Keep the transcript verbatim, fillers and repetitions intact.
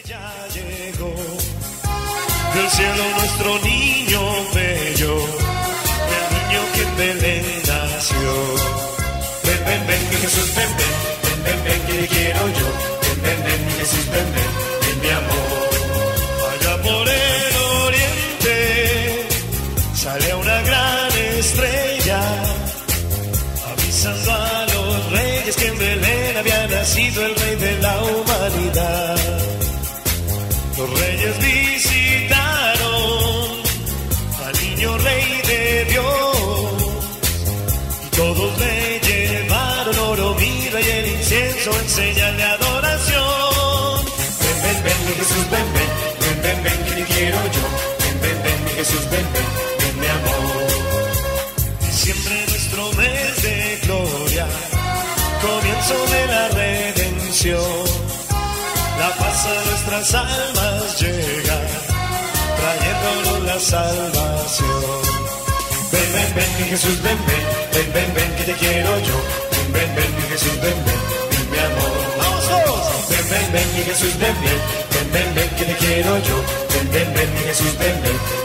Ya llegó del cielo nuestro niño bello, el niño que en Belén nació. Ven, ven, ven, mi Jesús, ven, ven, ven, ven, ven, que te quiero yo. Ven, ven, ven, mi Jesús, ven, ven, ven, mi amor. Allá por el oriente sale una gran estrella, avisando a los reyes que en Belén había nacido el rey de la humanidad. Los reyes visitaron al niño rey de Dios y todos le llevaron oro, mirra y el incienso en señal de adoración. Ven, ven, ven, mi Jesús, ven, ven, ven, ven, ven, que te quiero yo. Ven, ven, ven, mi Jesús, ven, ven, ven, mi amor. Siempre nuestro mes de gloria, comienzo de la redención. La paz a nuestras almas llega, trayéndonos la salvación. Ven, ven, ven, mi Jesús, ven, ven, ven, ven, ven, que te quiero yo. Ven, ven, ven, mi Jesús, ven, ven, ven, mi amor. ¡Vamos todos! Ven, ven, ven, mi Jesús, ven, ven, ven, ven, ven, que te quiero yo. Ven, ven, ven, mi Jesús, ven, ven.